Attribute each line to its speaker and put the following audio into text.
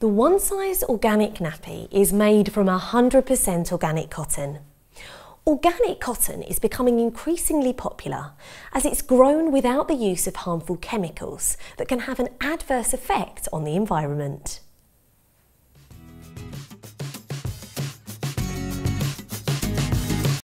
Speaker 1: The one-size organic nappy is made from 100% organic cotton. Organic cotton is becoming increasingly popular as it's grown without the use of harmful chemicals that can have an adverse effect on the environment.